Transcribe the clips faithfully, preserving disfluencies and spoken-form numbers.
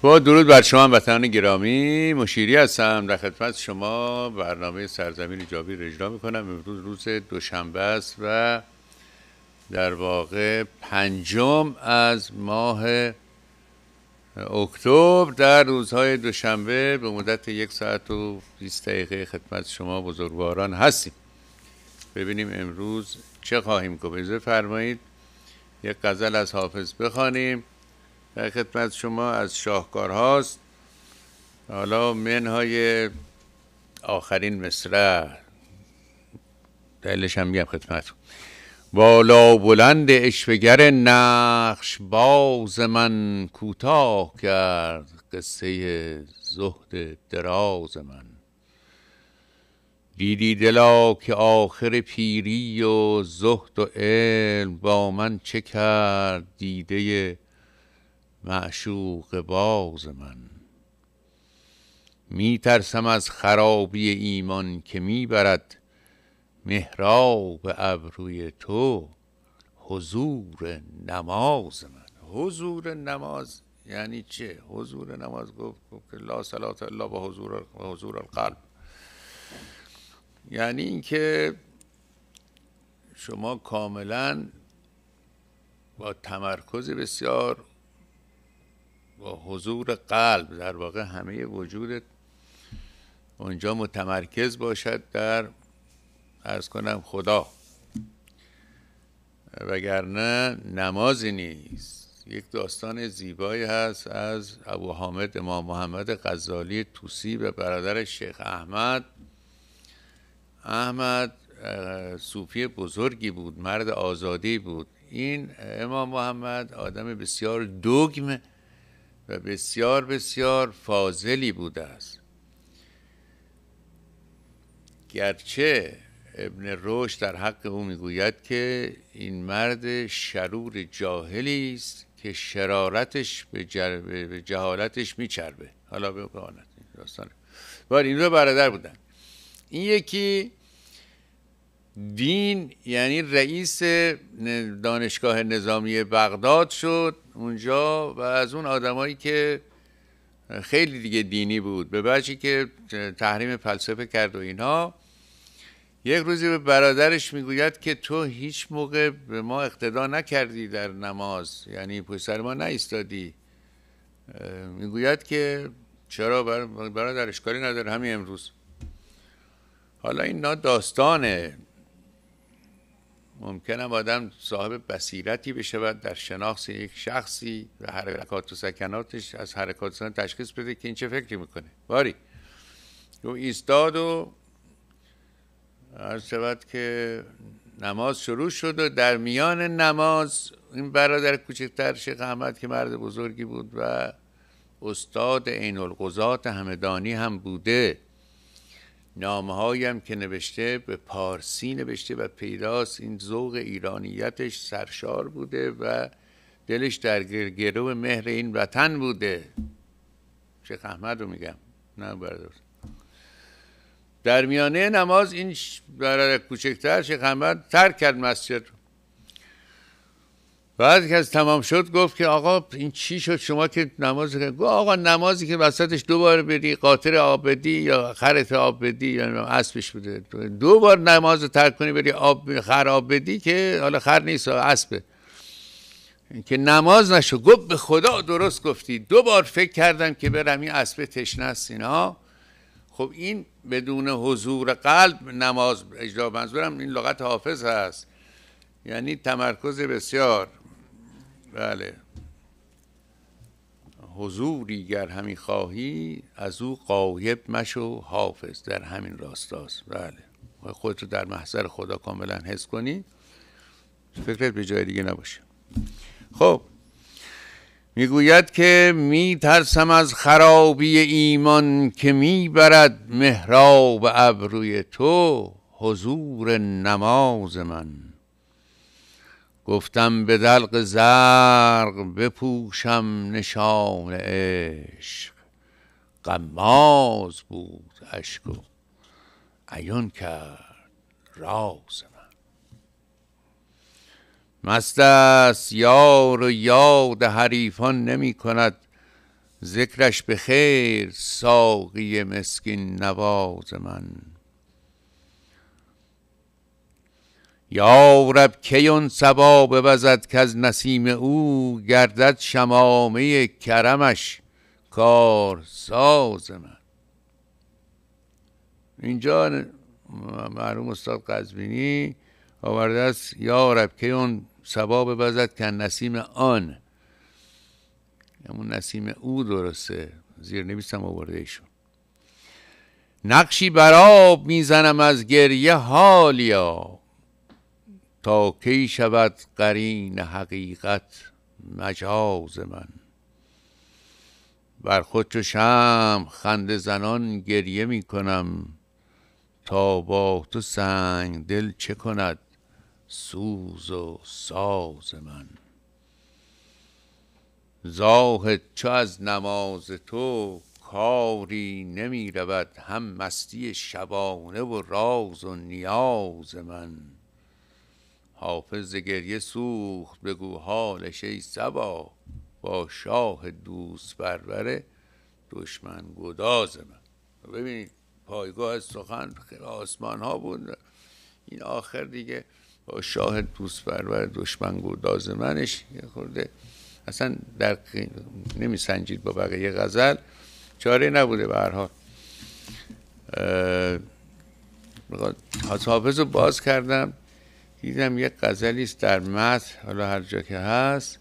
با درود بر شما وطنان گرامی، مشیری هستم در خدمت شما. برنامه سرزمین جاوید را اجرا میکنم. امروز روز دوشنبه است و در واقع پنجم از ماه اکتبر. در روزهای دوشنبه به مدت یک ساعت و بیست دقیقه خدمت شما بزرگواران هستیم. ببینیم امروز چه خواهیم گفت. اجازه فرمایید یک غزل از حافظ بخوانیم. در خدمت شما از شاهکارهاست. حالا منهای آخرین مصرع دلیلش هم میگم خدمتتون. بالا بلند عشوه‌گر نقش باز من، کوتاه کرد قصه زهد دراز من. دیدی دلا که آخر پیری و زهد و علم با من چه کرد، دیده معشوق باز من. می ترسم از خرابی ایمان که می برد محراب ابروی تو، حضور نماز من. حضور نماز یعنی چه؟ حضور نماز گفت گفت که لا صلات الا با حضور حضور القلب، یعنی اینکه شما کاملا با تمرکز بسیار، با حضور قلب، در واقع همه وجودت اونجا متمرکز باشد در عرض کنم خدا، وگرنه نمازی نیست. یک داستان زیبایی هست از ابو حامد امام محمد غزالی طوسی و برادرش شیخ احمد. احمد صوفی بزرگی بود، مرد آزادی بود. این امام محمد آدم بسیار دوگم و بسیار بسیار فاضلی بوده است. گرچه ابن رشد در حق او میگوید که این مرد شرور جاهلی است که شرارتش به, جر... به جهالتش میچربه. حالا به قانت داستانه. بار این دو برادر بودن. این یکی دین یعنی رئیس دانشگاه نظامی بغداد شد اونجا و از اون آدمایی که خیلی دیگه دینی بود، به وجهی که تحریم فلسفه کرد و اینها. یک روزی به برادرش میگوید که تو هیچ موقع به ما اقتدا نکردی در نماز، یعنی پشت سر ما نایستادی. میگوید که چرا برادر؟ اشکالی نداره، همین امروز. حالا این داستانه. ممکنه آدم صاحب بصیرتی بشود در شناخت یک شخصی و حرکات و سکناتش، از حرکات و سکنات تشخیص بده که این چه فکری میکنه. باری او ایستاد و عرض شود که نماز شروع شد و در میان نماز این برادر کوچکتر شیخ احمد که مرد بزرگی بود و استاد عین القضات همدانی هم بوده، نامه‌هایی هم که نوشته به پارسی نوشته و پیداست این ذوق ایرانیتش سرشار بوده و دلش در گرو مهر این وطن بوده. شیخ احمد رو میگم، نه برادر. در میانه نماز این برادر کوچکتر شیخ احمد ترک کرد مسجد. بعد که از تمام شد گفت که آقا این چی شد شما که نماز کردید؟ گفت آقا نمازی که وسطش دو بار بری قاطر آب بدی یا خرت آب بدی یا اسبش بوده، دو بار نماز رو ترک کنی بری آب خر آب بدی که حالا خر نیست اسبه، که نماز نشو. گفت به خدا درست گفتی، دو بار فکر کردم که برم این اسب تشنه است اینا. خب این بدون حضور قلب نماز اجرا، منظورم این لغت حافظ هست، یعنی تمرکز بسیار. بله، حضوری گر همی خواهی از او غایب مشو حافظ، در همین راستاست. بله، خودت رو در محضر خدا کاملا حس کنی، فکرت به جای دیگه نباشه. خب میگوید که می ترسم از خرابی ایمان که می برد محراب ابروی تو، حضور نماز من. گفتم به دلق زرق بپوشم نشان عشق، غماز بود اشک و عیان کرد راز من. مست است یار و یاد حریفان نمی کند، ذکرش به خیر ساقی مسکین نواز من. یا رب کی آن صبا بوزد کز نسیم او گردد شمامه کرمش کار ساز من. اینجا مرحوم استاد قزوینی آورده است یا رب کی آن صبا بوزد کز نسیم آن، همون نسیم او درسته، زیر نویسم آورده ایشون. نقشی بر آب میزنم از گریه حالیا، تا کی شود قرین حقیقت مجاز من. بر خود چو شمع خنده زنان گریه می کنم، تا با تو سنگ دل چه کند سوز و ساز من. زاهد چو از نماز تو کاری نمی رود، هم مستی شبانه و راز و نیاز من. حافظ ز گریه سوخت بگو حالش ای صبا، با شاه دوست پرور دشمن گداز من. ببینید پایگاه سخن آسمان ها بود، این آخر دیگه با شاه دوست پرور دشمن گداز منش یه خورده اصلا در نمی سنجید با بقیه غزل، چاره نبوده. به هر حال حافظ رو باز کردم دیدم یک غزلی است در متن، حالا هر جا که هست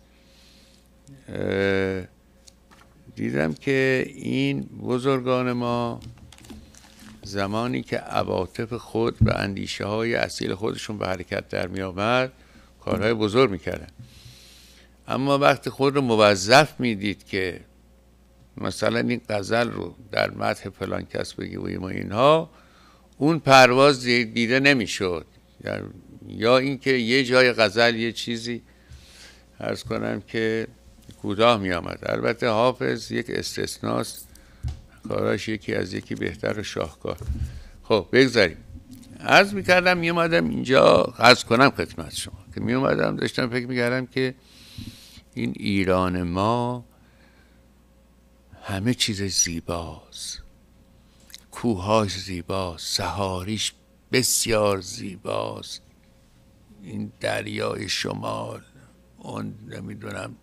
دیدم که این بزرگان ما زمانی که عواطف خود و اندیشه های اصیل خودشون به حرکت در می آمد کارهای بزرگ میکردن، اما وقتی خود رو موظف میدید که مثلا این غزل رو در مدح فلان کس بگیم و اینها، اون پرواز دیده نمیشد. یا اینکه یه جای غزل یه چیزی عرض کنم که کوتاه می آمد. البته حافظ یک استثناست، کاراش یکی از یکی بهتر و شاهکار. خب بگذاریم. عرض میکردم می اومدم اینجا عرض کنم خدمت شما که می اومدم داشتم فکر میکردم که این ایران ما همه چیز زیباست، کوهاش زیباست، صحاریش بسیار زیباست، این دریای شمال، اون نمیدونم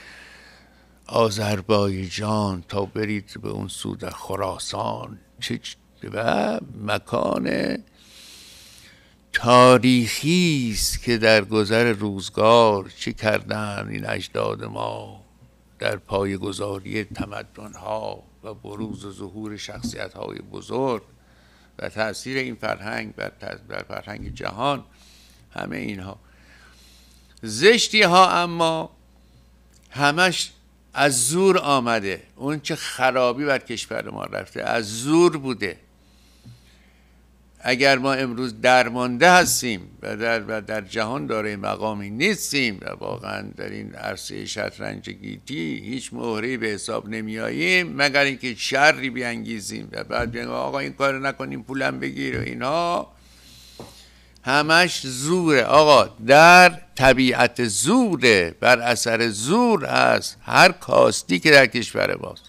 آذربایجان تا برید به اون سود خراسان، چه و مکان تاریخی است که در گذر روزگار چه کردن این اجداد ما در پایه‌گذاری تمدن‌ها و بروز و ظهور شخصیت‌های بزرگ و تأثیر این فرهنگ بر فرهنگ جهان. همه اینها زشتی ها اما همش از زور آمده. اون چه خرابی بر کشور ما رفته از زور بوده. اگر ما امروز درمانده هستیم و در, و در جهان داره مقامی نیستیم و واقعا در این عرصه شطرنج گیتی هیچ مهری به حساب نمی آییم مگر اینکه شری بیانگیزیم و بعد بگیم آقا این کار نکنیم پولم بگیر و اینا، همش زوره. آقا در طبیعت زوره، بر اثر زور هست هر کاستی که در کشور ماست.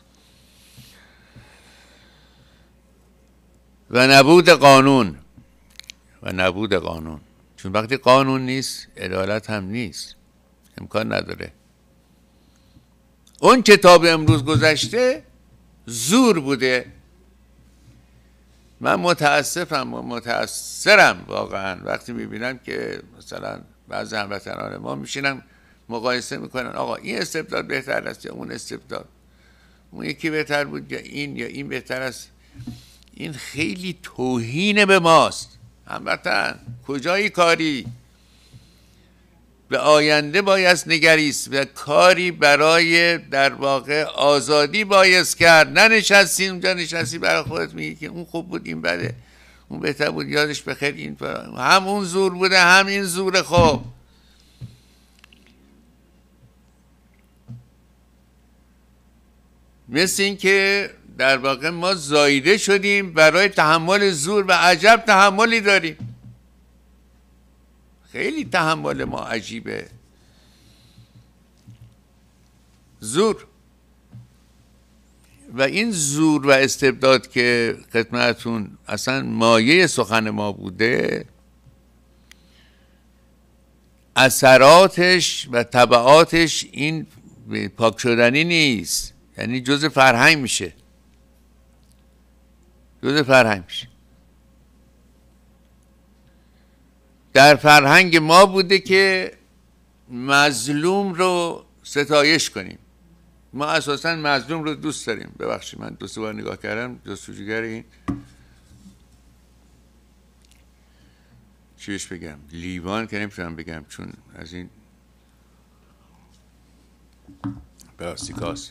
و نبود قانون و نبود قانون، چون وقتی قانون نیست عدالت هم نیست، امکان نداره. اون کتاب امروز گذشته زور بوده. من متاسفم و متاثرم واقعا وقتی میبینم که مثلا بعضی هموطنان ما میشینن مقایسه میکنن آقا این استبداد بهتر است یا اون استبداد، اون یکی بهتر بود یا این یا این بهتر است. این خیلی توهین به ماست. هموطن کجایی کاری به آینده بایست نگریست و کاری برای در واقع آزادی بایست کرد. نه نشستی اونجا نشستی برای خودت میگی که اون خوب بود این بده اون بهتر بود یادش بخیر این فرا. هم اون زور بوده هم این زور. خوب مثل این که در واقع ما زایده شدیم برای تحمل زور و عجب تحملی داریم. خیلی تحمل ما عجیبه. زور و این زور و استبداد که خدمتتون اصلا مایه سخن ما بوده، اثراتش و تبعاتش این پاک شدنی نیست، یعنی جزء فرهنگ میشه، جزء فرهنگ میشه. در فرهنگ ما بوده که مظلوم رو ستایش کنیم. ما اساسا مظلوم رو دوست داریم. ببخشید من دو سه بار نگاه کردم، جستجوگر این چیش بگم، لیوان که نمیتونم بگم چون از این پلاستیکاست.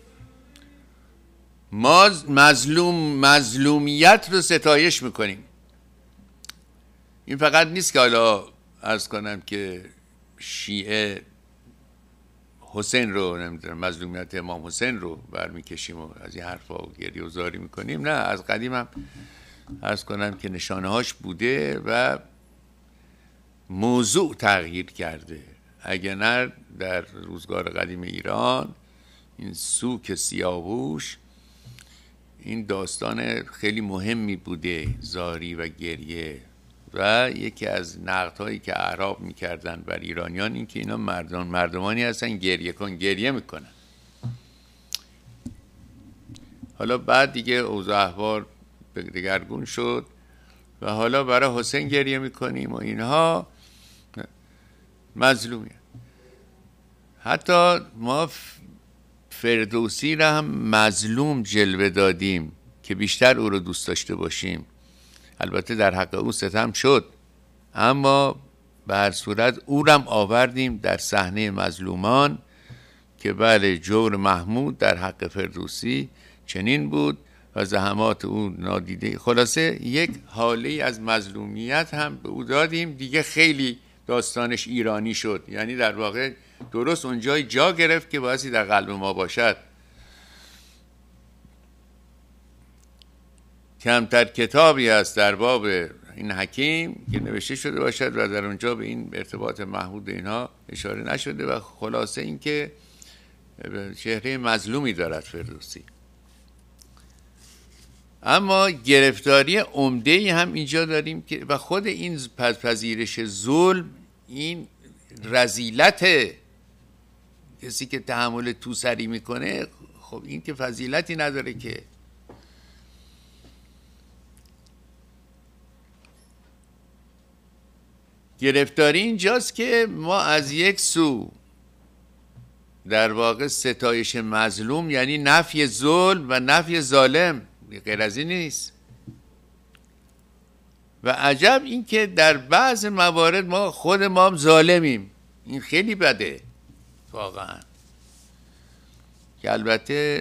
ما مظلوم مظلومیت رو ستایش میکنیم. این فقط نیست که حالا عرض کنم که شیعه حسین رو نمیدونم مظلومیت امام حسین رو برمیکشیم و از این حرفا و گریه و زاری میکنیم، نه، از قدیم هم عرض کنم که نشانه هاش بوده و موضوع تغییر کرده. اگه نه در روزگار قدیم ایران این سوک سیاووش این داستان خیلی مهمی بوده، زاری و گریه. و یکی از نقدهایی که اعراب میکردن بر ایرانیان این که اینا مردان مردمانی هستن گریه کن گریه میکنن. حالا بعد دیگه اوضاع احوال دگرگون شد و حالا برای حسین گریه میکنیم و اینها مظلومیه. حتی ما فردوسی را هم مظلوم جلوه دادیم که بیشتر او رو دوست داشته باشیم. البته در حق او ستم شد، اما به هر صورت او را هم آوردیم در صحنه مظلومان که بله جور محمود در حق فردوسی چنین بود و زحمات او نادیده. خلاصه یک حاله از مظلومیت هم به او دادیم دیگه. خیلی داستانش ایرانی شد، یعنی در واقع درست اونجای جا گرفت که بایستی در قلب ما باشد. کمتر کتابی است در باب این حکیم که نوشته شده باشد و در اونجا به این ارتباط محمود اینها اشاره نشده و خلاصه این که چهره مظلومی دارد فردوسی. اما گرفتاری عمده‌ای هم اینجا داریم که و خود این پذیرش ظلم، این رذیلت کسی که تحمل توسری میکنه، خب این که فضیلتی نداره که. گرفتاری اینجاست که ما از یک سو در واقع ستایش مظلوم یعنی نفی ظلم و نفی ظالم، غیر از این نیست. و عجب این که در بعض موارد ما خود ما هم ظالمیم. این خیلی بده واقعا، که البته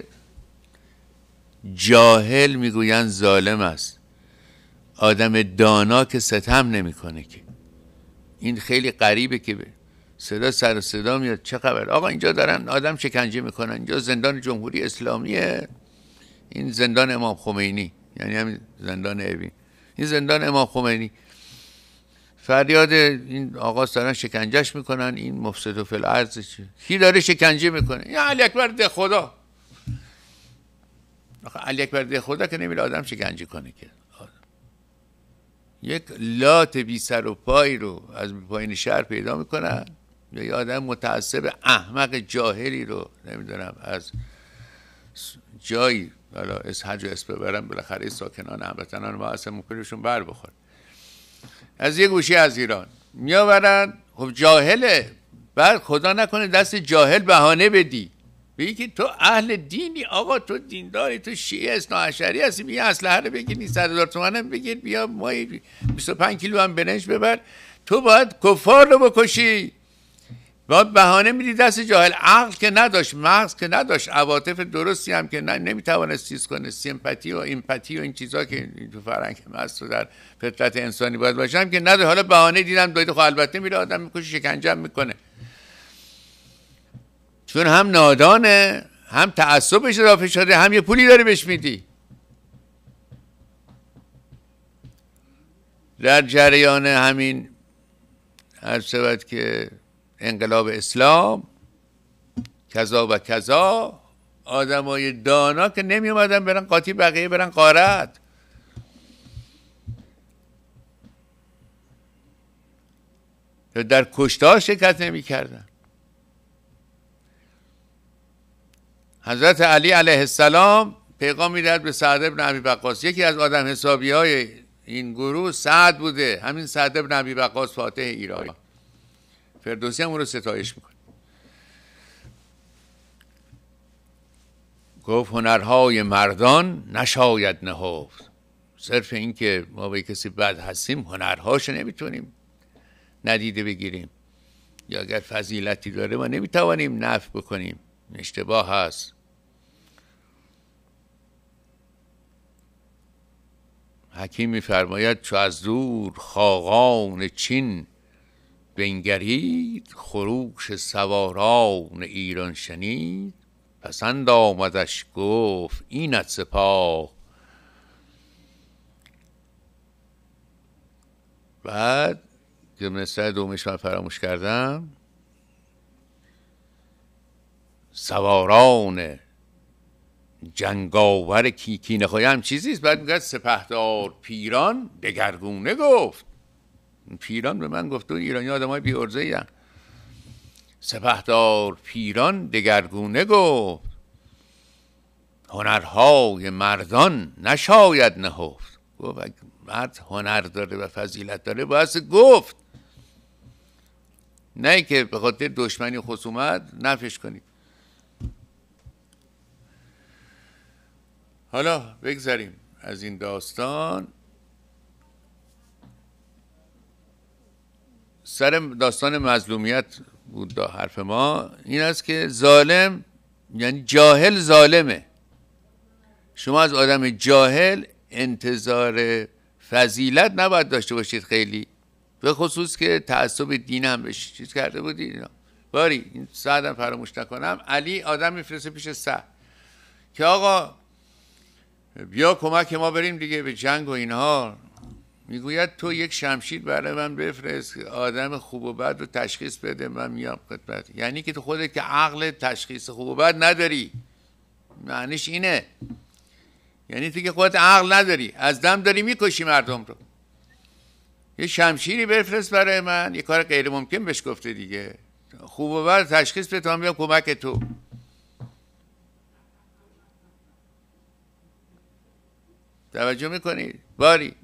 جاهل میگویند ظالم است، آدم دانا که ستم نمیکنه که. این خیلی غریبه که صدا سر صدا میاد چه خبر آقا اینجا دارن آدم شکنجه میکنن، اینجا زندان جمهوری اسلامیه، این زندان امام خمینی، یعنی همین زندان اوین، این زندان امام خمینی، فریاد این آقا دارن شکنجهش میکنن، این مفسد فی الارض. کی داره شکنجه میکنه؟ این علی اکبر ده خدا. آخه علی اکبر ده خدا که نمیره آدم شکنجه کنه که. یک لات بی سر و پای رو از پایین شهر پیدا میکنن یا یه آدم متعصب احمق جاهلی رو نمیدونم از جایی حالا از حج اسم ببرم بالاخره ساکنان هموطنان ما اصلا ممکنشون بر بخور، از یه گوشه از ایران میآورن. خب جاهله، بعد خدا نکنه دست جاهل بهانه بدی بگی که تو اهل دینی، آقا تو دینداری، تو شیعه اثنا عشری هستی، بیا اسلحه رو بگیر، صد هزار تومن هم بگیر، بیا ما بیست و پنج کیلو هم برنج ببر، تو باید کفار رو بکشی. باید بهانه میدی دست جاهل. عقل که نداشت، مغز که نداشت، عواطف درستی هم که نمیتوانست چیز کنه، سیمپاتی و ایمپاتی و این چیزا که تو فرهنگ ما هست و در فطرت انسانی باید باشه هم که نداره. حالا بهانه دیدم دایده، خب البته میره آدم میکشه، شکنجه میکنه، چون هم نادانه، هم تعصبش اضافه شده، هم یه پولی داره بهش میدی. در جریان همین عرض شود که انقلاب اسلام کذا و کذا آدمای دانا که نمی اومدن برن قاطی، بقیه برن غارت. در کشتار شرکت نمی کردن. حضرت علی علیه السلام پیغام میدهد به سعد بن ابی وقاص. یکی از آدم حسابی های این گروه سعد بوده، همین سعد بن ابی وقاص فاتح ایرانی. فردوسی هم اون رو ستایش میکنه. گفت هنرهای مردان نشاید نهفت. صرف این که ما به کسی بد هستیم هنرهاشو نمیتونیم ندیده بگیریم، یا اگر فضیلتی داره ما نمیتوانیم نفی بکنیم. اشتباه هست. حکیم میفرماید چو از دور خاقان چین بنگرید، خروش سواران ایران شنید. پسند آمدش گفت اینت سپاه. بعد که مصرع دومش من فراموش کردم، سواران جنگاور کی نخواهی هم چیزیست. بعد میگه سپهدار پیران دگرگونه گفت. پیران به من گفت و ایرانی آدم های بی ارزه‌ای هستند. سپهدار پیران دگرگونه گفت، هنرهای مردان نشاید نهفت. گفت مرد هنر داره و فضیلت داره باید گفت، نه که به خاطر دشمنی خصومت نفیش کنید. حالا بگذاریم از این داستان. سر داستان مظلومیت بود دا حرف ما. این است که ظالم یعنی جاهل ظالمه. شما از آدم جاهل انتظار فضیلت نباید داشته باشید خیلی، به خصوص که تعصب دین هم بهش چیز کرده بودید. باری این سعدم فراموش نکنم، علی آدم میفرسته پیش سعد که آقا بیا کمک ما بریم دیگه به جنگ و اینها. میگوید تو یک شمشیر برای من بفرست، آدم خوب و بد رو تشخیص بده، من میام خدمت. یعنی که تو خودت که عقل تشخیص خوب و بد نداری. معنیش اینه، یعنی تو که خودت عقل نداری، از دم داری میکشی مردم رو. یه شمشیری بفرست برای من، یه کار غیر ممکن بهش گفته دیگه. خوب و بد تشخیص بده تا میام کمک تو. توجه میکنید؟ باری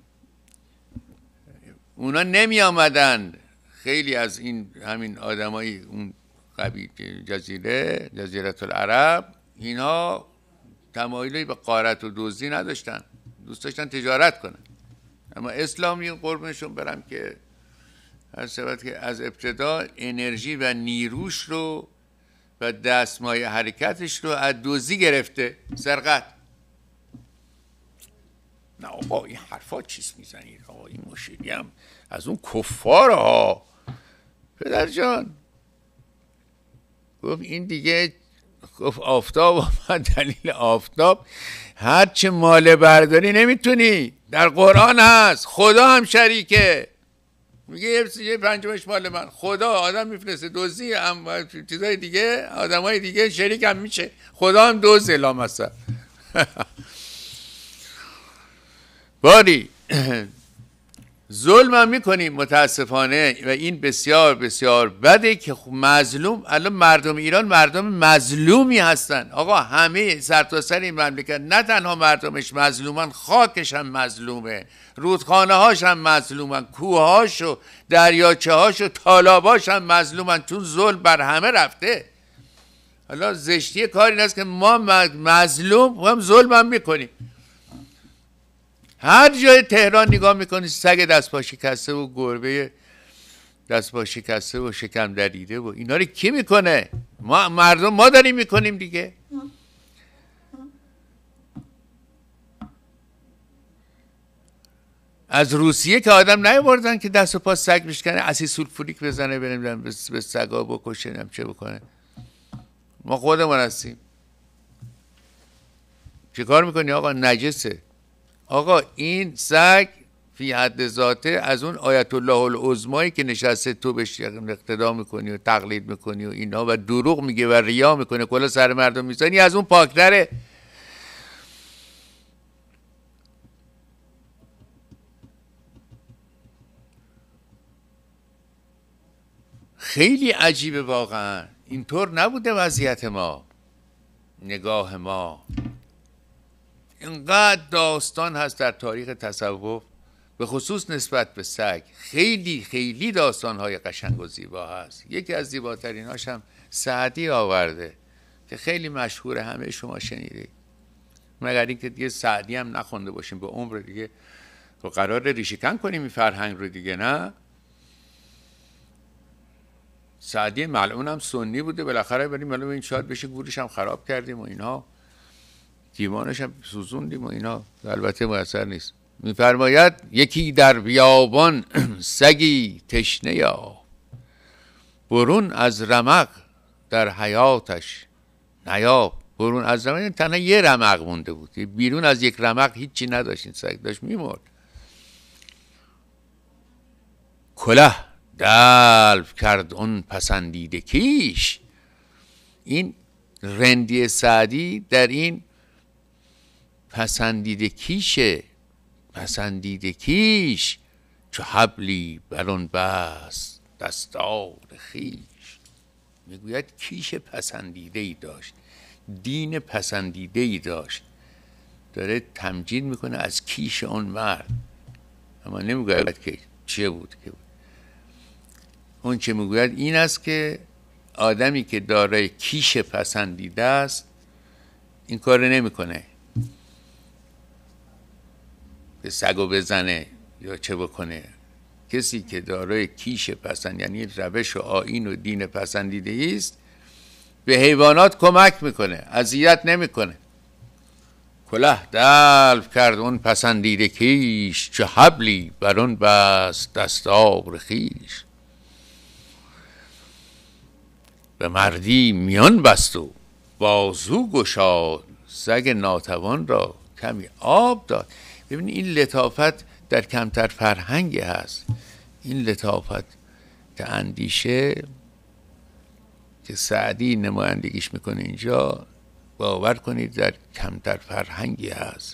اونا نمی آمدن. خیلی از این همین آدمای اون قبیل جزیره جزیره العرب، اینا تمایلی به غارت و دزدی نداشتن، دوست داشتن تجارت کنن. اما اسلامی قربونشون برم که هر سبت که از ابتدا انرژی و نیروش رو و دستمایه حرکتش رو از دزدی گرفته، سرقت. نه آقا این حرفا چیز میزنید آقا، این مشیری هم از اون کفار ها. پدر جان گفت این دیگه، گفت آفتاب آمد دلیل آفتاب، هرچه مال برداری نمیتونی، در قرآن هست، خدا هم شریکه. میگه یه پنجمش مال من، خدا آدم میفرسته دوزی هم چیزای دیگه، آدم های دیگه شریک هم میشه، خدا هم دوز اعلام هست. باری ظلم هم میکنیم متاسفانه و این بسیار بسیار بده که مظلوم. الان مردم ایران مردم مظلومی هستن آقا، همه سرتاسر این مملکت نه تنها مردمش مظلومن، خاکش هم مظلومه، رودخانه هاش هم مظلومن، کوه هاش و دریاچه هاش و تالاباش هم مظلومن، چون ظلم بر همه رفته. حالا زشتی کار این است که ما مظلوم هم ظلم هم میکنیم. هر جای تهران نگاه میکنی سگ دست پا شکسته و گربه دست پا شکسته و شکم دریده و اینا رو کی میکنه؟ ما مردم، ما داریم میکنیم دیگه. از روسیه که آدم نیاوردن که دست و پا سگ بشکنه، اسید سولفوریک بزنه، بریم به سگا بکشه، چه بکنه. ما خودمون هستیم. چه کار میکنی آقا؟ نجسه. آقا این سگ فی حد ذاته از اون آیت الله العظمایی که نشسته تو بهش اقتدا میکنی و تقلید میکنی و اینا و دروغ میگه و ریا میکنه کلا سر مردم میزنی، از اون پاکتره. خیلی عجیبه واقعا، اینطور نبوده وضعیت ما، نگاه ما. اینقدر داستان هست در تاریخ تصوف به خصوص نسبت به سگ، خیلی خیلی داستان‌های قشنگ و زیبا هست. یکی از زیباتریناش هم سعدی آورده که خیلی مشهوره، همه شما شنیدید، مگر اینکه دیگه سعدی هم نخونده باشیم به عمر دیگه و قرار ریشه‌کن کنیم این فرهنگ رو دیگه. نه، سعدی ملعون هم سنی بوده، بالاخره بریم معلوم این شاید بشه گورش هم خراب کردیم و اینها، دیوانش هم سوزوندیم و اینا، البته میسر نیست. میفرماید یکی در بیابان سگی تشنه یا برون از رمق در حیاتش نیاب. برون از رمق تنها یه رمق مونده بود، بیرون از یک رمق هیچی نداشت، این سگ داشت میمرد. کله دلو کرد اون پسندیده کیش. این رندی سعدی در این پسندیده کیشه، پسندیده کیش چو حبلی برون بست دستار خیش. میگوید کیش پسندیده ای داشت، دین پسندیده ای داشت، داره تمجید میکنه از کیش اون مرد، اما نمیگوید که چه بود که بود. اون چه میگوید این است که آدمی که دارای کیش پسندیده است این کار نمیکنه به سگو بزنه یا چه بکنه. کسی که دارای کیش پسند، یعنی روش و آیین و دین پسندیده است، به حیوانات کمک میکنه، اذیت نمیکنه. کله دلو کرد اون پسندیده کیش چه حبلی بر اون بست دستار خیش. به مردی میان بست و بازو گشاد سگ ناتوان را کمی آب داد. ببینید این لطافت در کمتر فرهنگی هست، این لطافت که اندیشه که سعدی نمایندگیش میکنه اینجا، باور کنید در کمتر فرهنگی هست.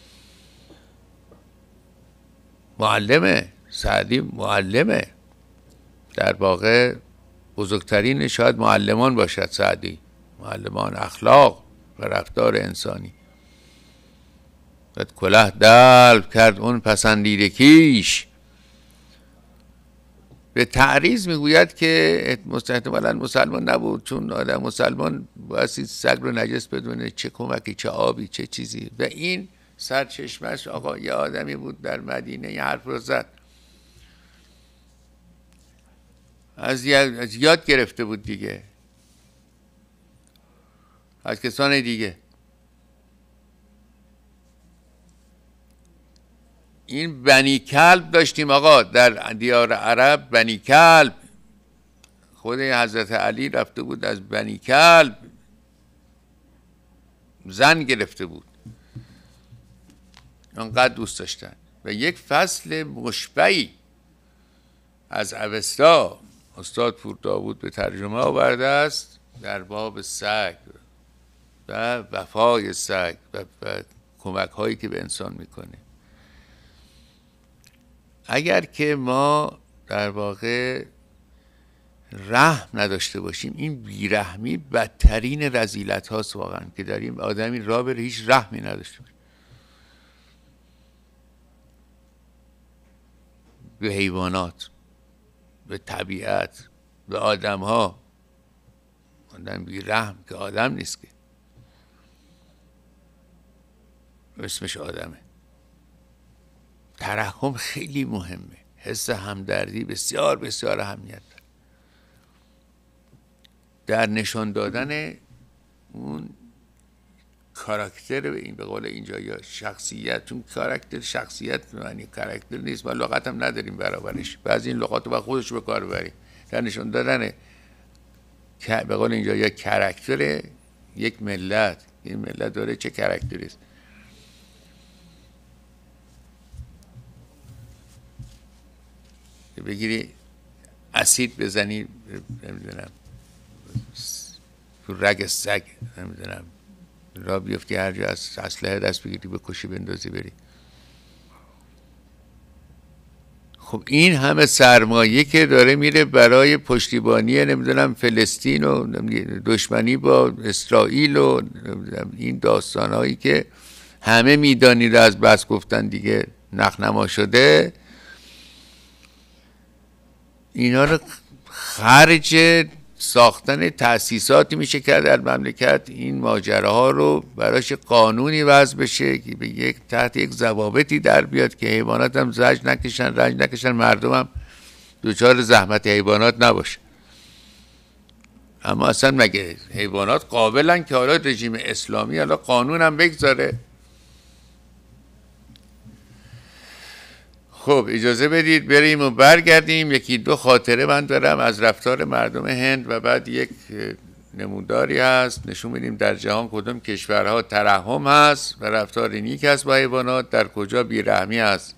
معلمه سعدی، معلمه در واقع، بزرگترین شاید معلمان باشد سعدی، معلمان اخلاق و رفتار انسانی. بعد کله دلو کرد اون پسندیده کیش. به تعریض میگوید که احتمالاً مسلمان نبود، چون آدم مسلمان بایستی سگ رو نجس بدونه، چه کمکی، چه آبی، چه چیزی. و این سرچشمش آقا یه آدمی بود در مدینه، یه حرف رو زد، از یاد گرفته بود دیگه، از کسان دیگه. این بنی کلب داشتیم آقا در دیار عرب، بنی کلب. خود حضرت علی رفته بود از بنی کلب زن گرفته بود، انقدر دوست داشتن. و یک فصل مشبعی از اوستا استاد پور داوود به ترجمه آورده است در باب سگ و وفای سگ و, و کمک هایی که به انسان میکنه. اگر که ما در واقع رحم نداشته باشیم، این بیرحمی بدترین رذیلت هاست واقعا، که داریم آدمی راه بره هیچ رحمی نداشته باشه به حیوانات، به طبیعت، به آدم ها. آدم بیرحم که آدم نیست، که اسمش آدمه. ترحم خیلی مهمه، حس همدردی بسیار بسیار اهمیت داره در نشان دادن اون کاراکتر، این به قول اینجا یا شخصیت. چون کاراکتر شخصیت معنی کاراکتر نیست، ما لغت هم نداریم برابرش، بعضی این لغات رو با خودش به کار ببریم در نشان دادن به قول اینجا یا کاراکتر یک ملت. این ملت داره چه کاراکتری است. بگیری اسید بزنی نمیدونم تو رگ سگ نمیدونم را بیفتی هر جا از اسلحه دست بگیری بکشی بندازی بری. خب این همه سرمایه که داره میره برای پشتیبانی نمیدونم فلسطین و دشمنی با اسرائیل و این داستانهایی که همه میدانید از بس گفتن دیگه نخنما شده، اینا رو خرج ساختن تأسیساتی میشه کرد در مملکت. این ماجراها رو براش قانونی وضع بشه که به یک تحت یک ضوابطی در بیاد که حیوانات هم زجر نکشن، رنج نکشن، مردم هم دوچار زحمت حیوانات نباشه. اما اصلا مگه حیوانات قابلن که حالا رژیم اسلامی حالا قانون هم بگذاره؟ خب اجازه بدید بریم و برگردیم. یکی دو خاطره من دارم از رفتار مردم هند و بعد یک نموداری هست نشون میدیم در جهان کدوم کشورها ترحم هست و رفتار نیک هست با حیوانات، در کجا بیرحمی هست.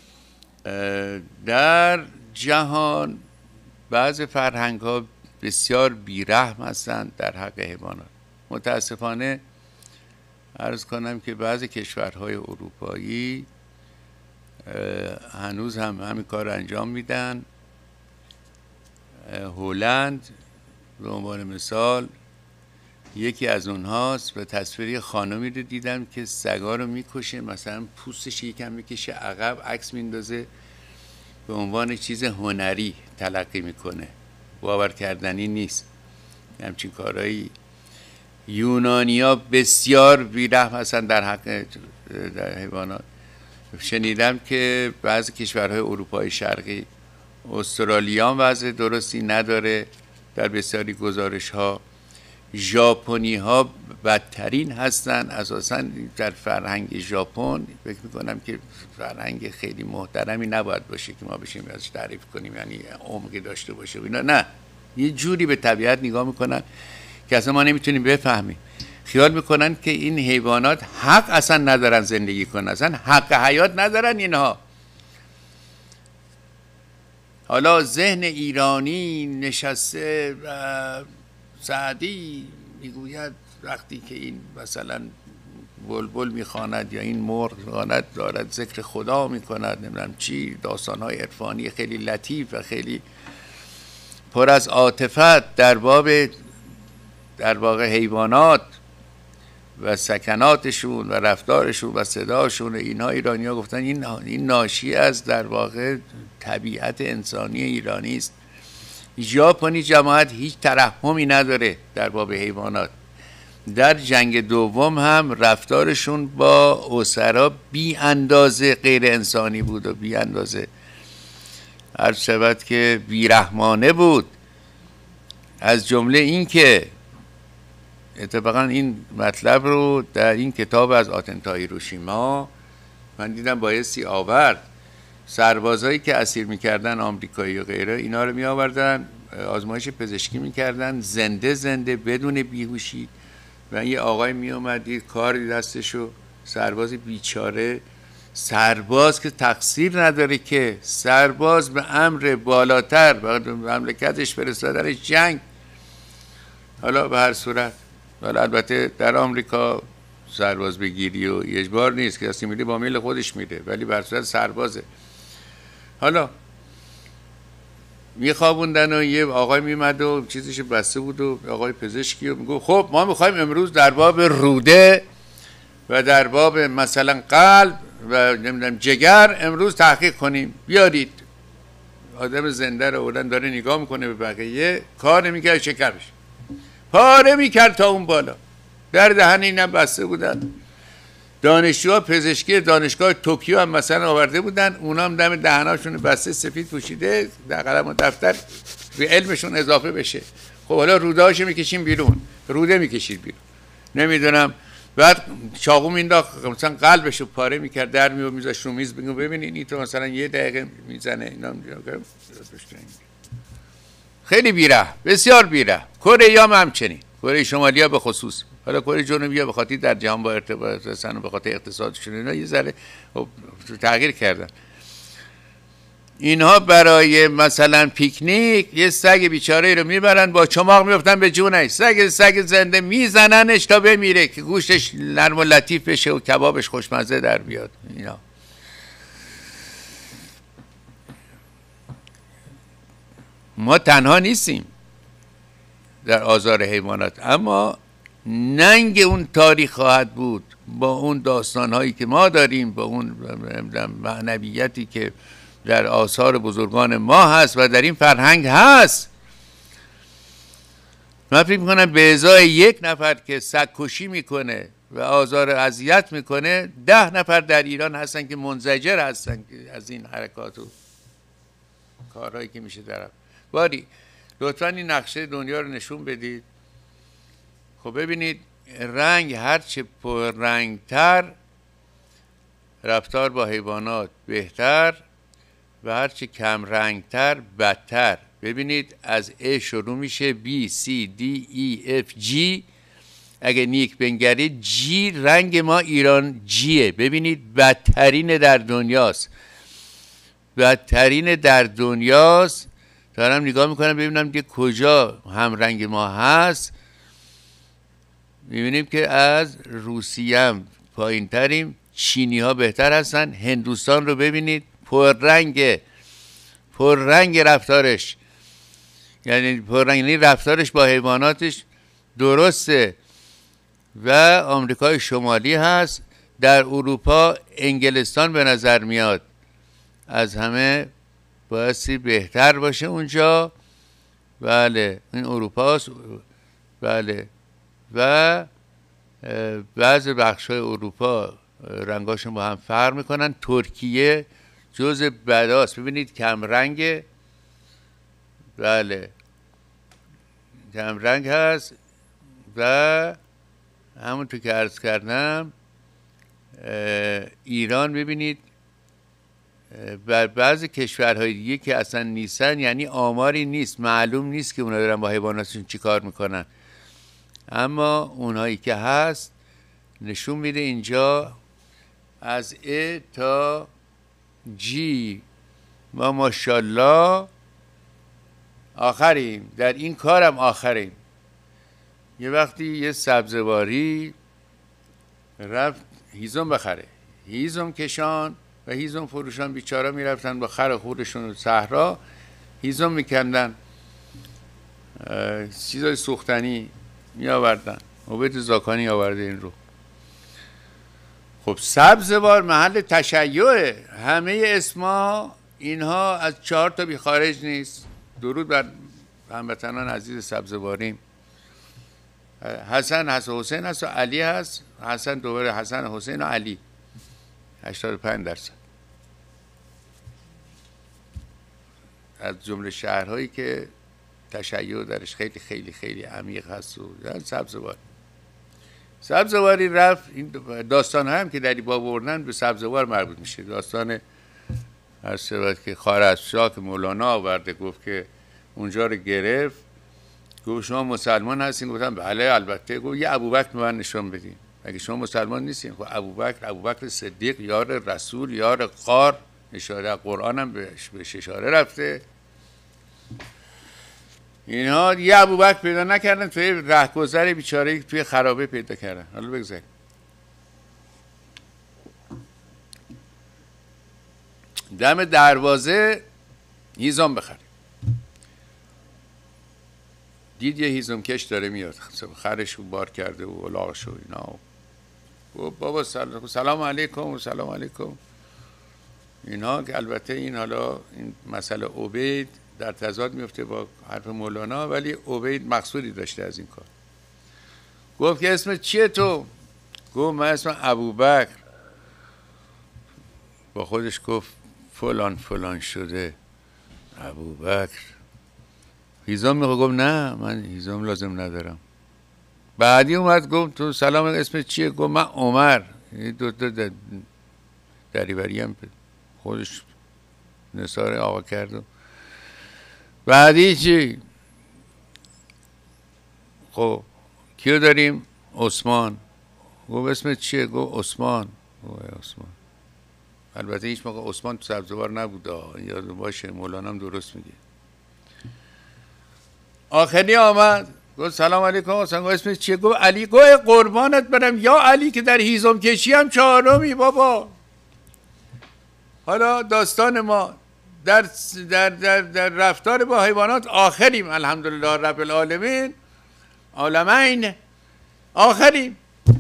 در جهان بعض فرهنگ ها بسیار بیرحم هستند در حق حیوانات. متاسفانه عرض کنم که بعض کشورهای اروپایی هنوز هم همین کار انجام میدن. هلند به عنوان مثال یکی از اونهاست و تصویری خانمی رو دیدم که سگا رو میکشه، مثلا پوستش یکم میکشه عقب، عکس میندازه، به عنوان چیز هنری تلقی میکنه. باور کردنی نیست همچین کارهایی. یونانیا بسیار بیرحم هستن در حق در حیوانات. شنیدم که بعضی کشورهای اروپای شرقی، استرالیا هم وضع درستی نداره در بسیاری گزارش ها. ژاپنی ها بدترین هستن. اساسا در فرهنگ ژاپن فکر میکنم که فرهنگ خیلی محترمی نباید باشه که ما بشیم ازش تعریف کنیم، یعنی عمقی داشته باشه اینا. نه، یه جوری به طبیعت نگاه میکنن که اصلا ما نمیتونیم بفهمیم. خیال میکنن که این حیوانات حق اصلا ندارن زندگی کنن، اصلا حق حیات ندارن اینها. حالا ذهن ایرانی نشسته و سعدی میگوید وقتی که این مثلا بلبل میخواند یا این مرغ میخواند دارد ذکر خدا میکند، نمیدونم چی، داستانهای عرفانی خیلی لطیف و خیلی پر از عاطفت در باب در واقع حیوانات و سکناتشون و رفتارشون و صداشون. اینها ایرانی ها گفتن این این ناشی از در واقع طبیعت انسانی ایرانی است. ژاپنی جماعت هیچ ترحمی نداره در باب حیوانات. در جنگ دوم هم رفتارشون با اسرا بی اندازه غیر انسانی بود و بی اندازه عرض شود که بیرحمانه بود. از جمله این که اتفاقا این مطلب رو در این کتاب از آتنتا هیروشیما من دیدم بایستی آورد. سربازایی که اسیر میکردن آمریکایی و غیره، اینا رو می آوردن آزمایش پزشکی میکردن زنده زنده بدون بیهوشی و یه آقای می اومد یه کاری دستشو، سرباز بیچاره، سرباز که تقصیر نداره که، سرباز به امر بالاتر به مملکتش فرستادن جنگ. حالا به هر صورت، حالا البته در آمریکا سرباز بگیری و اجبار نیست که کسی میره با میل خودش میره، ولی به هر صورت سربازه. حالا میخوابوندن و یه آقای میمد و چیزش بسته بود و آقای پزشکی و میگو خب ما میخوایم امروز در باب روده و در باب مثلا قلب و نمیدونم جگر امروز تحقیق کنیم، بیارید. آدم زنده رو اولن داره نگاه میکنه به بقیه، کار نمیکرد شکرش پاره میکرد تا اون بالا. در دهن اینم بسته بودن. دانشجوها پزشکی دانشگاه توکیو هم مثلا آورده بودن، اونا هم دم دهناشون بسته سفید پوشیده در قلم و دفتر به علمشون اضافه بشه. خب حالا رودهاشو میکشیم بیرون، روده میکشید بیرون، نمیدونم بعد چاقو مینداخت مثلا قلبشو پاره میکرد، در میو میذاشت رو میز، بگو ببینین این تو مثلا یه دقیقه میزنه اینا. خیلی بیره، بسیار بیره. کره هم همچنین، کره شمالی ها به خصوص. حالا کره جنوبی ها به خاطر در جهان با ارتباط هستن و به خاطر اقتصادشون اینا یه ذره تغییر کردن. اینها برای مثلا پیکنیک یه سگ بیچاره رو میبرن با چماق میفتن به جونش، سگ سگ زنده میزننش تا بمیره که گوشتش نرم و لطیف بشه و کبابش خوشمزه در بیاد. اینا ما تنها نیستیم در آزار حیوانات، اما ننگ اون تاریخ خواهد بود با اون داستانهایی که ما داریم، با اون معنویتی که در آثار بزرگان ما هست و در این فرهنگ هست. من فکر میکنم به ازای یک نفر که سگ کشی میکنه و آزار و اذیت میکنه، ده نفر در ایران هستن که منزجر هستن از این حرکات و کارهایی که میشه در باری. لطفا این نقشه دنیا رو نشون بدید. خب ببینید رنگ هرچه پررنگتر رفتار با حیوانات بهتر و هرچه کم رنگتر بدتر. ببینید از A شروع میشه B C D E F G. اگه نیک بنگرید جی رنگ ما ایران جیه. ببینید بدترین در دنیاست، بدترین در دنیاست. دارم نگاه میکنم ببینم که کجا هم رنگ ما هست. میبینیم که از روسیه هم پایین تریم، چینی ها بهتر هستن. هندوستان رو ببینید پررنگ پررنگ رفتارش، یعنی پررنگ یعنی رفتارش با حیواناتش درسته. و آمریکای شمالی هست. در اروپا انگلستان به نظر میاد از همه بایستی بهتر باشه اونجا. بله این اروپاست. بله و بعض بخش‌های اروپا رنگاشون با هم فرق میکنن. ترکیه جز بداست. ببینید کم رنگ، بله کم رنگ هست. و همونطور که عرض کردم ایران ببینید بر بعضی کشورهای دیگه که اصلا نیستن، یعنی آماری نیست، معلوم نیست که اونا دارن با حیواناتشون چی کار میکنن، اما اونهایی که هست نشون میده اینجا از A تا G ما ماشاءالله آخریم در این کارم، آخریم. یه وقتی یه سبزواری رفت هیزم بخره، هیزم کشان و هیزم فروشان بیچاره میرفتن با خر خورشون و صحرا هیزم میکندن، چیزای سوختنی می آوردن. عبید زاکانی آورده این رو. خب سبزوار محل تشیعه. همه اسما اینها از چهار تا بی خارج نیست. درود بر هموطنان عزیز سبزواریم. حسن حسن حسین هست و علی هست. حسن دوباره حسن حسین و علی هشتاد و پنج درصد از جمله شهرهایی که تشیع درش خیلی خیلی خیلی عمیق هست. و سبزوار سبزواری رفت. این داستان هم که در باب بردن به سبزوار مربوط میشه. داستان هر سبت که خوارزمشاه که مولانا آورده، گفت که اونجا رو گرفت، گفت شما مسلمان هستین؟ گفتم بله البته. گفت یه ابوبکر به من نشون بدین. اگه شما مسلمان نیستین، خب ابوبکر ابوبکر صدیق یار رسول یار غار، اشاره قرآن هم بهش بهش اشاره رفته. اینها یه ابوبکر پیدا نکردن، توی رهگذر بیچاره توی خرابه پیدا کردن. حالا بگذاریم. دم دروازه هیزم بخره. دید یه هیزم کش داره میاد، خرش رو بار کرده و الاغش و اینا. و بابا سلام, سلام علیکم و سلام علیکم. اینها که البته این حالا این مسئله عبید در تضاد میفته با حرف مولانا، ولی عبید مقصودی داشته از این کار. گفت که اسم چیه تو؟ گفت من اسم ابوبکر. با خودش گفت فلان فلان شده ابوبکر. هیزم میخواد. گفت نه من هیزم لازم ندارم. بعدی اومد گفت تو سلام اسم چیه؟ گفت من عمر. دو تا دریوری هم خودش نثار آقا کرد. بعدی چی؟ خب کیو داریم؟ عثمان. گفت اسم چیه؟ گفت عثمان. گفت عثمان البته هیچ موقع عثمان تو سبزوار نبود، یاد باشه، مولانا هم درست میگه. آخری آمد گفت سلام علیکم حسین، اسمش چیه؟ گفت علی. گفت قربانت برم یا علی که در هیزم کشی هم چهارمی بابا. حالا داستان ما در, در, در, در رفتار با حیوانات آخریم، الحمدلله رب العالمین، عالمین آخریم.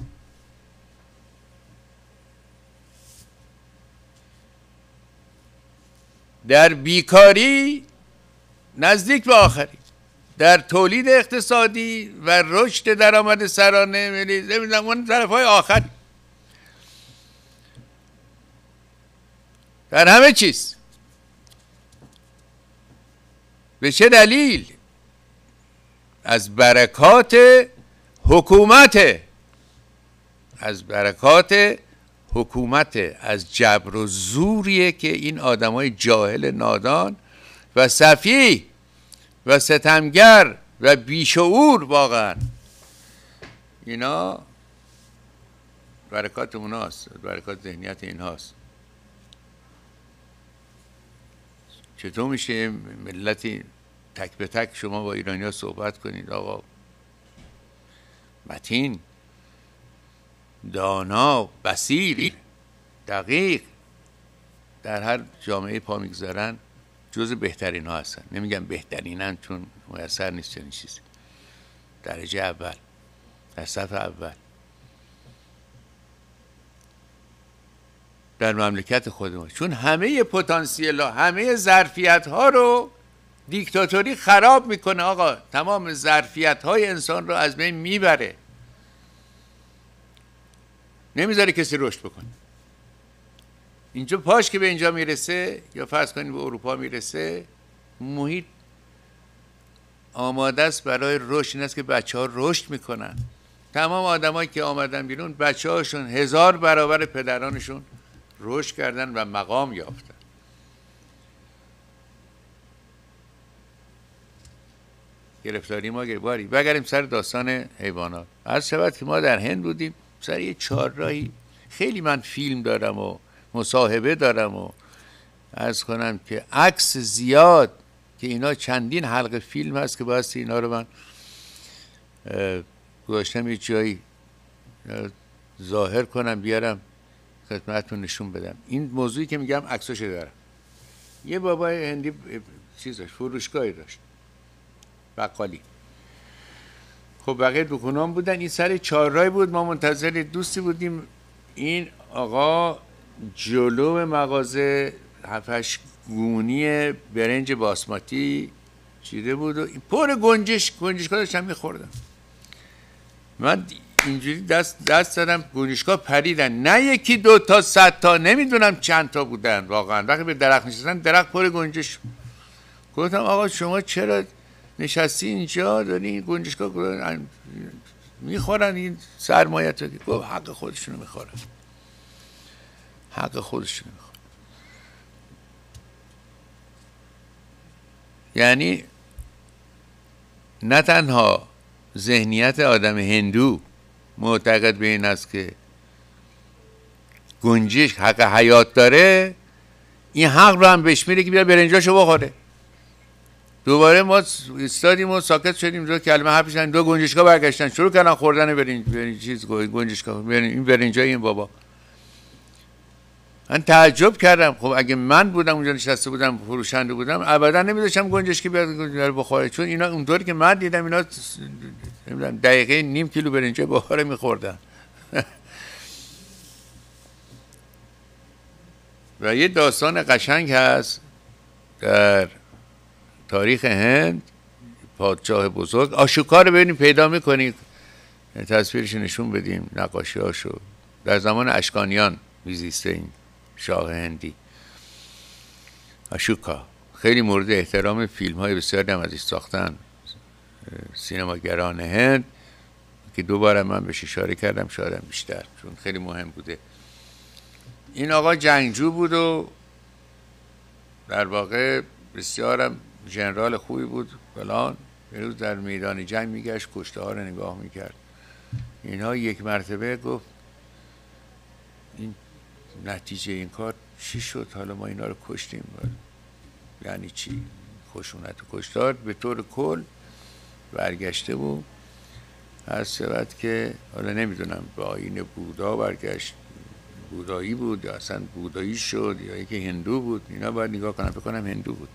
در بیکاری نزدیک به آخریم، در تولید اقتصادی و رشد درآمد سرانه ملی نمیدونم اون طرف‌های آخر، در همه چیز. به چه دلیل؟ از برکات حکومت، از برکات حکومت، از جبر و زوریه که این آدمای جاهل نادان و سفیه و ستمگر و بیشعور، واقعا اینا برکات اوناست، برکات ذهنیت اینهاست. چطور میشه ملتی تک به تک شما با ایرانی ها صحبت کنید آقا متین، دانا، بصیر، دقیق، در هر جامعه پا میگذارن، جز بهترین ها هستن. نمیگم بهترینن چون میسر نیست چنین چیزی، درجه اول، در صف اول. در مملکت خودمون، چون همه پتانسیل ها، همه ظرفیت ها رو دیکتاتوری خراب میکنه آقا. تمام ظرفیت های انسان رو از بین میبره، نمیذاره کسی رشد بکنه. اینجا پاش که به اینجا میرسه، یا فرض کنید به اروپا میرسه، محیط آماده است برای رشد. این است که بچه ها رشد میکنن. تمام آدمایی که آمدن بیرون، بچه هاشون هزار برابر پدرانشون رشد کردن و مقام یافتن. گرفتاری ما گرفتاری. بگریم سر داستان حیوانات. عرض شود که ما در هند بودیم، سر یه چهارراهی. خیلی من فیلم دارم و مصاحبه دارم و عرض کنم که عکس زیاد، که اینا چندین حلقه فیلم هست که بایستی اینا رو من گذاشتم یه جایی ظاهر کنم، بیارم خدمتتون نشون بدم. این موضوعی که میگم عکساشو دارم. یه بابای هندی چیز داشت، فروشگاهی داشت، بقالی. خب بقیه دکونام بودن، این سر چهارراه بود، ما منتظر دوستی بودیم. این آقا جلو مغازه هفتش گونی برنج باسماتی چیده بود و پر گنجش گنجشکا داشتم میخوردم. من اینجوری دست دست دادم، گنجشکا پریدن، نه یکی دو تا، صد تا، نمیدونم چند تا بودن واقعا. وقتی به درخت نشستن، درخت پر گنجش. گفتم آقا شما چرا نشستی اینجا داری این گنجشکا میخورن این سرمایت رو؟ گفت حق خودشونو میخورن، حق خودشونو میخورن. یعنی نه تنها ذهنیت آدم هندو معتقد به این است که گنجش حق حیات داره، این حق رو هم بهش میده که بیا برنجاشو بخوره. دوباره ما ایستادیم و ساکت شدیم، دو کلمه حرف زدن، دو گنجشکا برگشتن شروع کردن خوردن برنج، برنج چیز گنجشکا، این برنجای این بابا. من تعجب کردم. خب اگه من بودم اونجا نشسته بودم، فروشنده بودم، ابدا نمیذاشتم گنجشکی بیاد گنجشکی بخوره، چون اینا اونطوری که من دیدم اینا نمیدونم دقیقه نیم کیلو برنج بخاره میخوردن. و یه داستان قشنگ هست در تاریخ هند، پادشاه بزرگ، آشوکا رو ببینیم پیدا میکنید، تصویرش نشون بدیم، نقاشی هاشو. در زمان اشکانیان میزیسته این شاه هندی آشوکا. خیلی مورد احترام، فیلم های بسیاری هم ازش ساختن سینماگران هند، که دوباره من بهش اشاره کردم، شاید بیشتر، چون خیلی مهم بوده. این آقا جنگجو بود و در واقع بسیارم ژنرال خوبی بود فلان. روز در میدان جنگ میگشت، کشته ها رو نگاه میکرد. اینها یک مرتبه گفت این نتیجه این کار چی شد؟ حالا ما اینا رو کشتیم. یعنی چی؟ خشونت و کشتار به طور کل برگشته بود. هست شود که حالا نمیدونم به آیین بودا برگشت، بودایی بود یا اصلا بودایی شد یا یکی هندو بود، اینا باید نگاه کنم، فکر کنم هندو بود.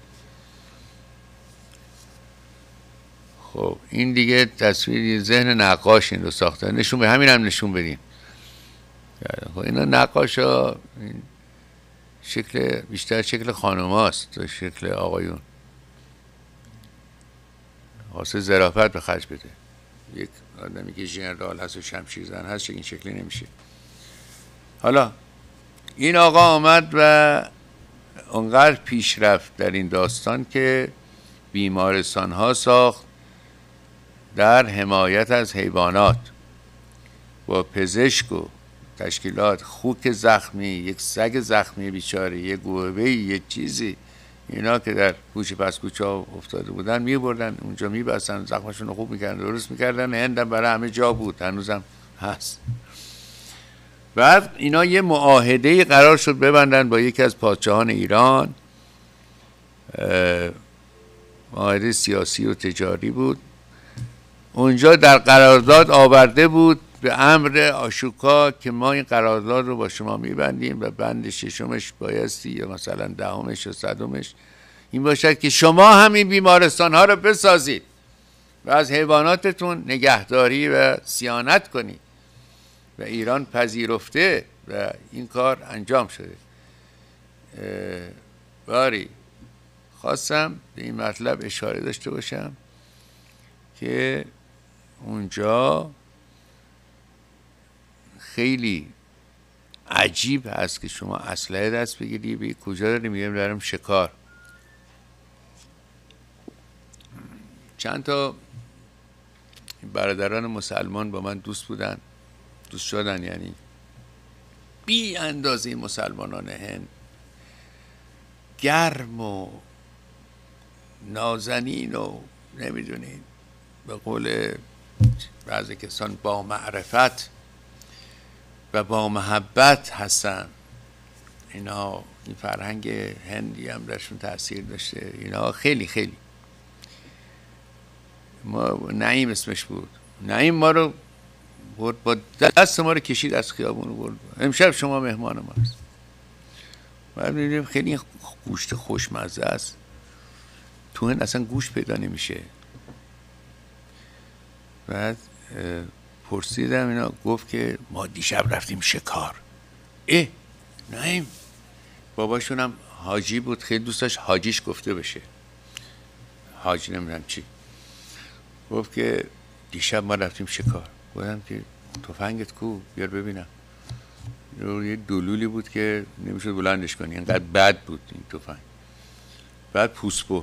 خب این دیگه تصویر ذهن نقاش این رو ساخته، نشون به همین هم نشون بدیم. خب اینا نقاش ها شکل بیشتر شکل خانم هاست تا شکل آقایون، واسه ظرافت به خرج بده. یک آدمی که ژنرال هست و شمشیر زن هست این شکلی نمیشه. حالا این آقا آمد و اونقدر پیش رفت در این داستان که بیمارستان ها ساخت در حمایت از حیوانات با پزشک و تشکیلات. خوک زخمی، یک سگ زخمی بیچاره، یک گوهبه‌ای، یک چیزی، اینا که در کوچه پس کوچه ها افتاده بودن میبردن اونجا میبستن، زخمشون رو خوب میکردن، درست میکردن. هندم برای همه جا بود، هنوزم هست. بعد اینا یه معاهده قرار شد ببندن با یکی از پادشاهان ایران، معاهده سیاسی و تجاری بود. اونجا در قرارداد آورده بود به امر آشوکا که ما این قرارداد رو با شما میبندیم و بند ششمش بایستی یا مثلا دهمش یا صدمش این باشد که شما همین بیمارستان ها رو بسازید و از حیواناتتون نگهداری و صیانت کنید. و ایران پذیرفته و این کار انجام شده. باری خواستم به این مطلب اشاره داشته باشم که اونجا خیلی عجیب هست که شما اسلحه دست بگیری به کجا داری؟ میگم دارم شکار. چند تا برادران مسلمان با من دوست بودن، دوست شدن، یعنی بی اندازه مسلمانان هند گرم و نازنین و نمیدونید به قول بعضی کسان با معرفت و با محبت هستن. اینا این فرهنگ هندی هم درشون تاثیر داشته. اینا خیلی خیلی ما نعیم اسمش بود، نعیم ما رو برد با دست ما رو کشید از خیابون برد. امشب شما مهمان ما هست. بعد می‌بینیم خیلی گوشت خوشمزه است. تو هند اصلا گوشت پیدا نمیشه. بعد پرسیدم اینا، گفت که ما دیشب رفتیم شکار. اه نعیم باباشون هم حاجی بود، خیلی دوست داشت حاجیش گفته بشه، حاجی نمیدونم چی. گفت که دیشب ما رفتیم شکار. گفتم که تفنگت کو بیار ببینم. یه دلولی بود که نمیشد بلندش کنی، اینقدر بد بود این تفنگ. بعد پوسپور،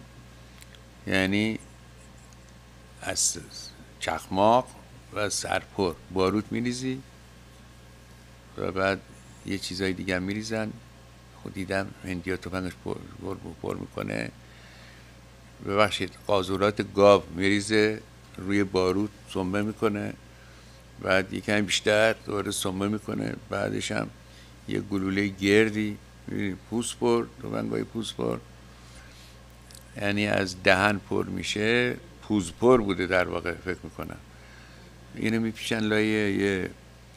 یعنی از چخماق و سرپر باروت میریزی و بعد یه چیزای دیگه هم میریزن. خود دیدم هندی ها تفنگش پر, پر, پر میکنه. ببخشید قاذورات گاو میریزه روی باروت، سنبه میکنه، بعد یکم بیشتر دوباره سنبه میکنه، بعدش هم یه گلوله گردی پوسپور، تفنگای پوسپور، یعنی از دهن پر میشه، پوزپور بوده در واقع فکر میکنم. اینو میپیشن لایه یه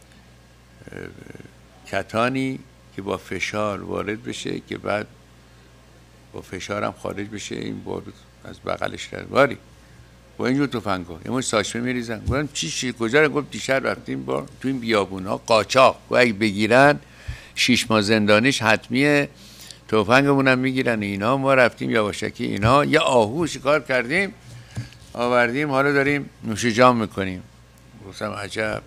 کتانی که با فشار وارد بشه که بعد با فشار هم خارج بشه. این بارود از بغلش در واری با اینجور تفنگا یه مش ساشمه میریزن. گفتم چی چی کجا؟ گفت دیشب رفتیم با تو این بیابون ها قاچاق، و اگه بگیرن شیش ماه زندانیش حتمیه، تفنگمون هم میگیرن اینا. ما رفتیم یواشکی اینا یه آهو شکار کردیم آوردیم، حالا داریم نوش جام میکنیم. گفتم عجب.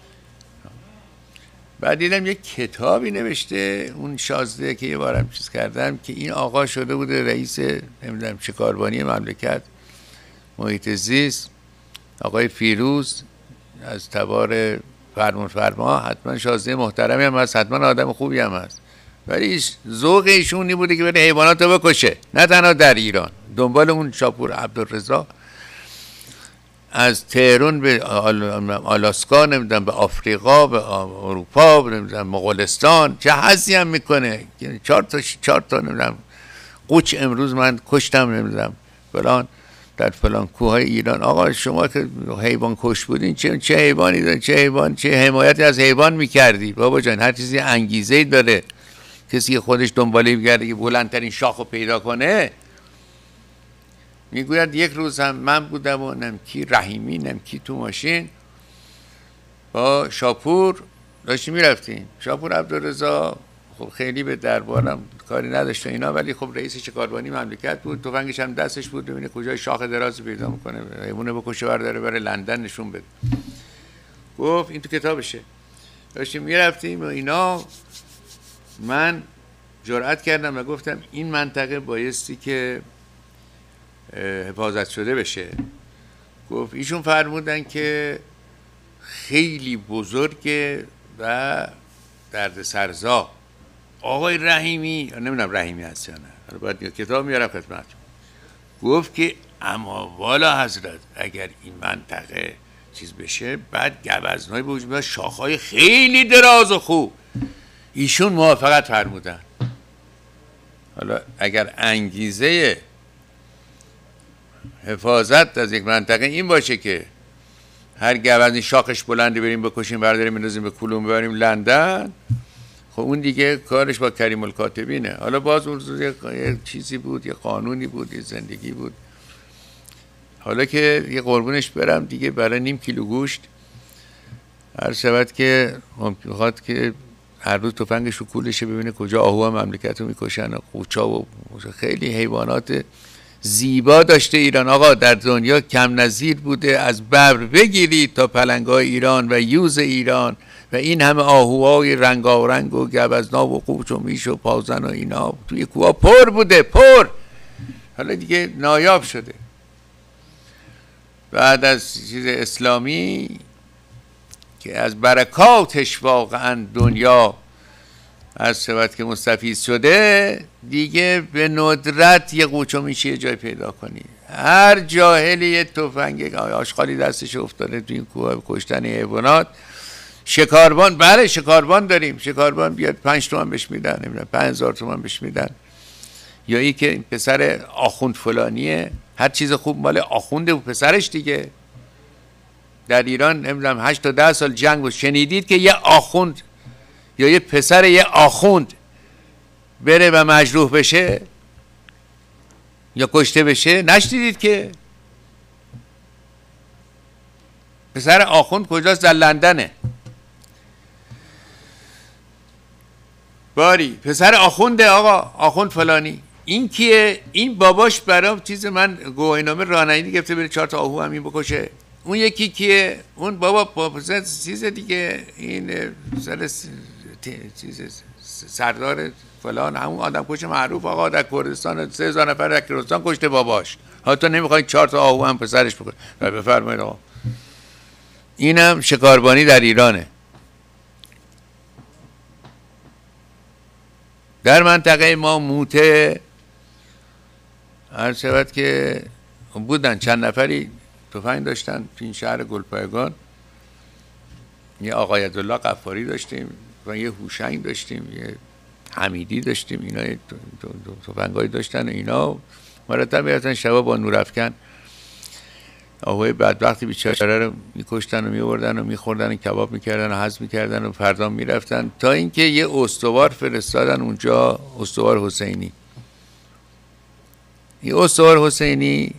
بعد دیدم یک کتابی نوشته اون شازده که یه بارم چیز کردم که این آقا شده بوده رئیس نمیدونم شکاربانی مملکت محیط زیست، آقای فیروز از تبار فرمون فرما. حتما شازده محترمی هم هست، حتما آدم خوبی هم هست، ولی ذوق ایشونی بوده که بره حیوانات رو بکشه، نه تنها در ایران. دنبال اون شاپور عبدالرضا از تهران به آلاسکا، نمیدونم به آفریقا، به اروپا، نمیدونم مغولستان، چه حسی هم میکنه. چهار تا چهار تا نمیدونم قوچ امروز من کشتم، نمیدونم فلان در فلان کوههای ایران. آقا شما که حیوان کش بودین، چه چه حیوانی داره، چه حیوان، چه حمایتی از حیوان میکردی؟ بابا جان هر چیزی انگیزه‌ای داره. کسی که خودش دنباله میگرده که بلندترین شاخو پیدا کنه. میگوید یک روز هم من بودم و نمکی رحیمی نمکی تو ماشین با شاپور داشتیم میرفتیم. شاپور عبدالرضا خب خیلی به دربارم کاری نداشت اینا، ولی خب رئیس شکاربانی مملکت بود، تفنگش هم دستش بود، ببینه کجای شاخ دراز پیدا میکنه، حیوانه بکشه برداره بره لندن نشون بده. گفت این تو کتابشه. داشتیم میرفتیم و اینا، من جرأت کردم و گفتم این منطقه بایستی که حفاظت شده بشه. گفت ایشون فرمودن که خیلی بزرگه و درد سرزا. آقای رحیمی، نمیدونم رحیمی هست یا نه، باید کتاب میارم خدمت. گفت که اما والا حضرت اگر این منطقه چیز بشه بعد گوزنهای به وجود میاد، شاخهای خیلی دراز و خوب. ایشون موافقت فرمودن. حالا اگر انگیزه حفاظت از یک منطقه این باشه که هر گوزنی شاخش بلندی بریم بکشیم برداریم بندازیم به کلون ببریم لندن، خب اون دیگه کارش با کریم الکاتبینه. حالا باز اون یه چیزی بود، یه قانونی بود، یه زندگی بود. حالا که یه قربونش برم دیگه، برای نیم کیلو گوشت هر شود که میخواد که هر روز تفنگش رو کولشه ببینه کجا آهو مملکت رو میکشن و قوچا و خیلی حیوانات زیبا داشته ایران. آقا در دنیا کم نظیر بوده، از ببر بگیرید تا پلنگای ایران و یوز ایران و این همه آهوهای رنگارنگ و گوزنا و قوچ و میش و پازن و اینا توی کوها پر بوده، پر. حالا دیگه نایاب شده. بعد از چیز اسلامی که از برکاتش واقعا دنیا از سبت که مستفید شده، دیگه به ندرت یه قوچو میشه یه جای پیدا کنی. هر جاهلی یه تفنگ آشغالی دستش افتاده تو این کوه کشتن حیوانات. شکاربان، بله شکاربان داریم، شکاربان بیاد پنج تومن بهش میدن، نمیدونم پنج هزار تومن بهش میدن. یا ای که پسر آخوند فلانیه، هر چیز خوب مال آخونده و پسرش دیگه. در ایران نمیدونم هشت تا ده سال جنگ بود، شنیدید که یه آخوند یا یه پسر یه آخوند بره و مجروح بشه یا کشته بشه؟ نشنیدید که؟ پسر آخوند کجاست؟ در لندنه. باری پسر آخونده، آقا آخوند فلانی. این کیه؟ این باباش برام چیز من گواهینامه راهنمایی گرفته بره چهار تا آهو همین بکشه. اون یکی کیه؟ اون بابا بابا چیز دیگه، این سر چیز سردار فلان، همون آدم کش معروف آقا در کردستان سه هزار نفر در کردستان کشته باباش. حتی نمیخواین چهار تا آهو هم پسرش بکنه. بفرمایید آقا. اینم شکاربانی در ایرانه. در منطقه ما موته هر شود که بودن چند نفری تفنگ داشتن تو این شهر گلپایگان. یه آقای عبدالله قفاری داشتیم و یه هوشنگ داشتیم، یه حمیدی داشتیم. اینا تفنگایی داشتن و اینا مرتب میرفتن شبا با نورافکن آقای بدبختی بیچاره رو میکشتن و میوردن و میخوردن و کباب میکردن و هضم میکردن و فردا میرفتن، تا اینکه یه استوار فرستادن اونجا، استوار حسینی. این استوار حسینی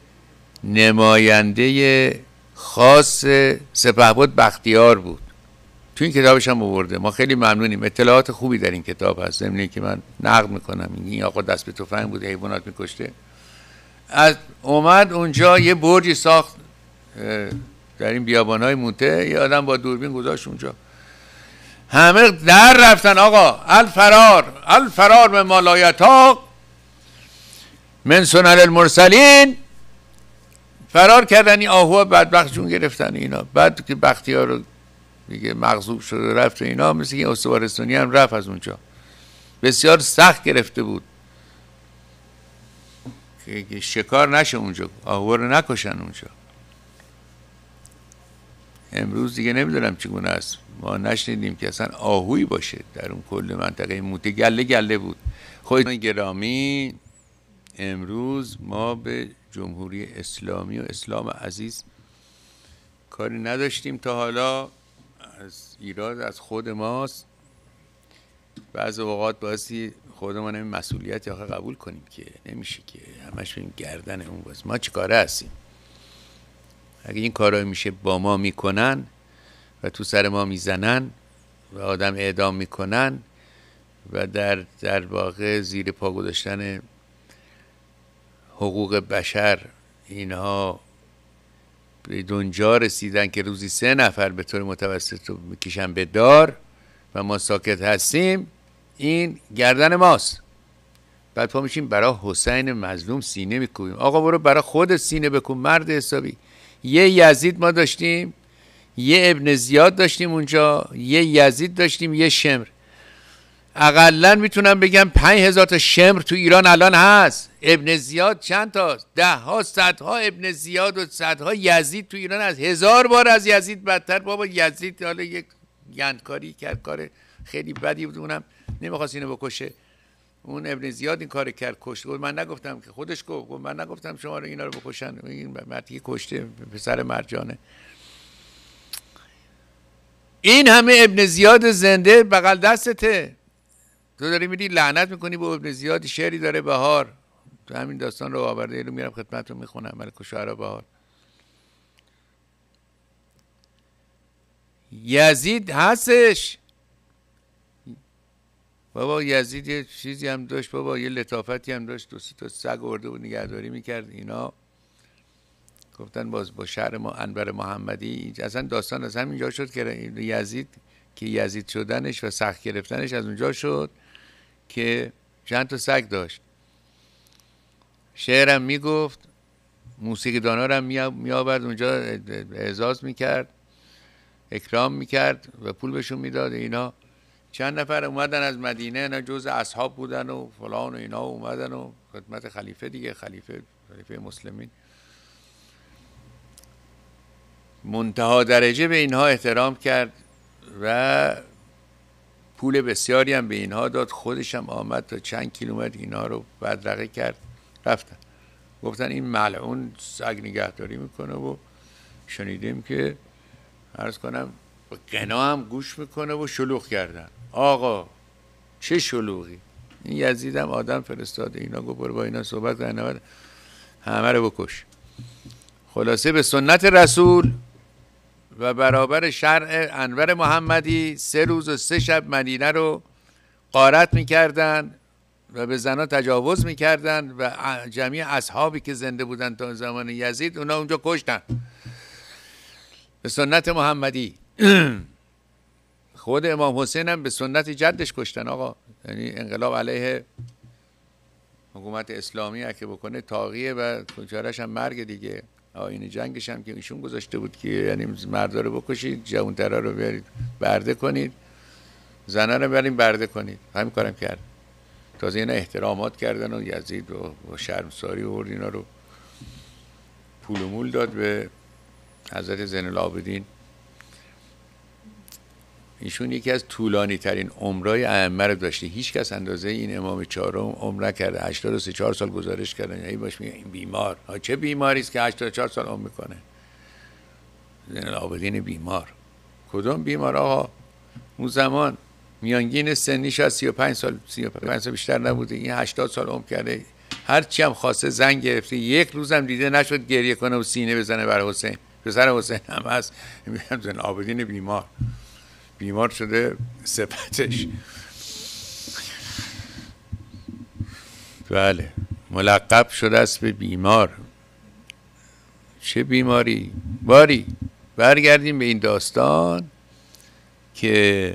نماینده خاص سپهبد بختیار بود. تو این کتابش هم آورده. ما خیلی ممنونیم، اطلاعات خوبی در این کتاب هست. ضمن که من نقد میکنم این آقا دست به تفنگ بود، حیوانات میکشته. از اومد اونجا یه برجی ساخت در این بیابانهای موته، یه آدم با دوربین گذاشت اونجا، همه در رفتن آقا الفرار الفرار من مالایتا من سنن المرسلین. فرار کردن. این آهو بدبخت جون گرفتن اینا. بعد که بختیار رو دیگه مغضوب شد و رفت و اینا، مثل که استوارستانی هم رفت از اونجا. بسیار سخت گرفته بود که شکار نشه اونجا، آهو رو نکشن اونجا. امروز دیگه نمیدونم چگونه است، ما نشنیدیم که اصلا آهویی باشه در اون کل منطقه موته، گله گله بود. خودتون گرامی، امروز ما به جمهوری اسلامی و اسلام عزیز کاری نداشتیم تا حالا، از ایراد از خود ماست. بعض اوقات بایستی خودمان این مسئولیت آخه قبول کنیم که نمیشه که همش این گردن اون باز. ما چی کاره هستیم؟ اگه این کارا میشه با ما میکنن و تو سر ما میزنن و آدم اعدام میکنن و در در واقع زیر پا گذاشتن حقوق بشر اینها به دنجا رسیدن که روزی سه نفر به طور متوسط رو میکشن به دار و ما ساکت هستیم، این گردن ماست. بعد پا میشیم برای حسین مظلوم سینه میکوبیم. آقا برو برای خودت سینه بکن مرد حسابی. یه یزید ما داشتیم، یه ابن زیاد داشتیم اونجا، یه یزید داشتیم، یه شمر. اقلا میتونم بگم پنج هزار تا شمر تو ایران الان هست. ابن زیاد چند تا؟ ده ها صدها ابن زیاد و صدها یزید تو ایران هست. هزار بار از یزید بدتر. بابا یزید حالا یک گندکاری کرد، کار خیلی بدی بود، اونم نمیخواست اینو بکشه. اون ابن زیاد این کار کرد، کشت. من نگفتم که خودش گفت، من نگفتم شما رو اینا رو بکشن. این مردی که کشته پسر مرجانه. این همه ابن زیاد زنده بغل دستته، تو داری میری لعنت میکنی به ابن زیاد. شعری داره بهار، تو همین داستان رو آورده، رو میرم خدمت رو میخونم. ملک شعرا بهار. یزید هستش بابا، یزید یه چیزی هم داشت بابا، یه لطافتی هم داشت، دو سی تا سگ آورده و نگهداری میکرد. اینا گفتن باز با شهر ما انور محمدی، اصلا داستان از همینجا شد که یزید که یزید شدنش و سخت گرفتنش از اونجا شد که چند تا سگ داشت. شعرم میگفت، موسیقی دانا هم می آورد اونجا، اعزاز میکرد، اکرام میکرد و پول بهشون میداد. اینا چند نفر اومدن از مدینه، اینا جز اصحاب بودن و فلان و اینا اومدن و خدمت خلیفه دیگه، خلیفه خلیفه مسلمین. منتها درجه به اینها احترام کرد و پول بسیاری هم به اینها داد. خودش هم آمد تا چند کیلومتر اینا رو بدرقه کرد، رفتن. گفتن این ملعون سگ نگهداری میکنه و شنیدیم که عرض کنم با قنا هم گوش میکنه و شلوغ کردن. آقا چه شلوغی! این یزید هم آدم فرستاده، اینا گفت برو با اینا صحبت کن، همه رو بکش. خلاصه به سنت رسول و برابر شرع انور محمدی سه روز و سه شب مدینه رو غارت میکردن و به زنها تجاوز میکردن و جمعی اصحابی که زنده بودن تا زمان یزید اونا اونجا کشتن به سنت محمدی. خود امام حسین هم به سنت جدش کشتن. آقا یعنی انقلاب علیه حکومت اسلامی اگه بکنه طاغیه و چارش هم مرگ دیگه. آیین جنگش هم که ایشون گذاشته بود که یعنی مردا رو بکشید، جوانترا رو بیارید برده کنید، زنه رو بیارید برده کنید. همین کارم کرد. تازه اینا احترامات کردن و یزید و شرمساری و اینا رو پول و مول داد به حضرت زین العابدین. ایشون یکی از طولانی ترین عمرای ائمه رو داشته. هیچ کس اندازه این امام چهارم عمر نکرده. هشتاد و سه چهار سال گزارش کردن. یعنی باش میگه این بیمار، ها چه بیماری است که هشتاد و چهار سال عمر میکنه؟ زین العابدین بیمار. کدوم بیمار آقا؟ اون زمان میانگین سنیش از سی و پنج سال سی و پنج سال بیشتر نبوده. این هشتاد سال عمر کرده. هر چی هم خواسته زنگ گرفته. یک روزم دیده نشد گریه کنه و سینه بزنه بر حسین. پسر حسین هم هست. میگم زین العابدین بیمار. بیمار شده صفتش. بله ملقب شده است به بیمار. چه بیماری؟ باری برگردیم به این داستان که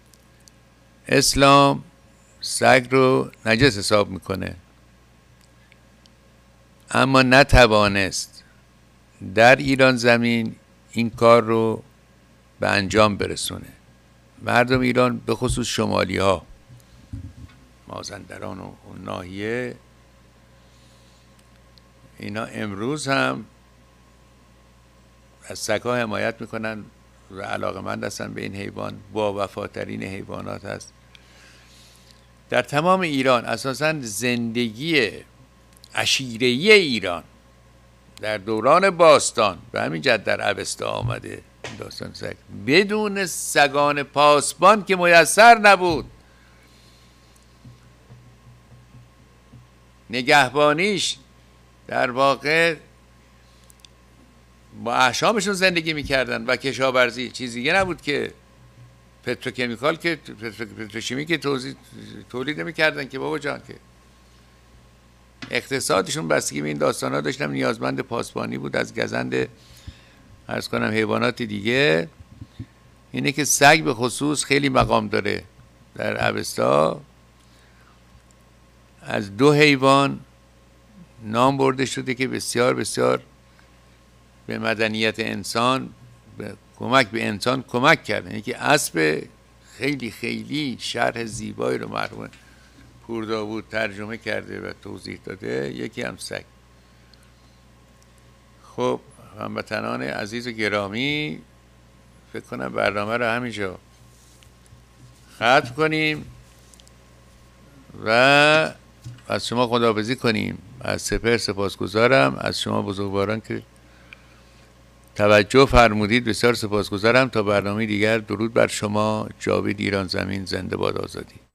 اسلام سگ رو نجس حساب میکنه، اما نتوانست در ایران زمین این کار رو به انجام برسونه. مردم ایران به خصوص شمالی ها، مازندران و اون ناحیه، اینا امروز هم از سگ‌ها حمایت میکنن و علاقه‌مند هستن به این حیوان، با وفاترین حیوانات هست در تمام ایران. اساساً زندگی عشیره‌ای ایران در دوران باستان به همین جد در اوستا آمده داستان سگ، بدون سگان پاسبان که میسر نبود. نگهبانیش در واقع با احشامشون زندگی میکردن و کشاورزی، چیزی دیگه نبود که پتروکمیکال که پتروشیمی که تولید نمیکردن که بابا جان، که اقتصادشون بستگی به این داستان ها داشتم، نیازمند پاسبانی بود از گزند عرض کنم حیوانات دیگه. اینه که سگ به خصوص خیلی مقام داره در اوستا. از دو حیوان نام برده شده که بسیار بسیار به مدنیت انسان، به کمک به انسان کمک کردن. یکی اسب، خیلی خیلی شرح زیبایی رو مرحوم پور داوود ترجمه کرده و توضیح داده. یکی هم سگ. خب هموطنان عزیز و گرامی، فکر کنم برنامه رو همینجا ختم کنیم و از شما خداحافظی کنیم. از سپهر سپاسگزارم، از شما بزرگواران که توجه فرمودید بسیار سپاسگزارم. تا برنامه دیگر، درود بر شما. جاوید ایران زمین، زنده باد آزادی.